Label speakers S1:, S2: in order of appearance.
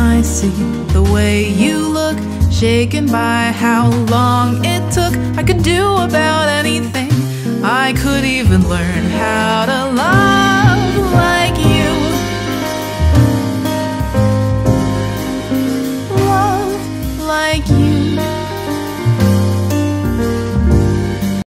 S1: I see the way you look, shaken by how long it took. I could do about anything, I could even learn how to love like you. Love like you.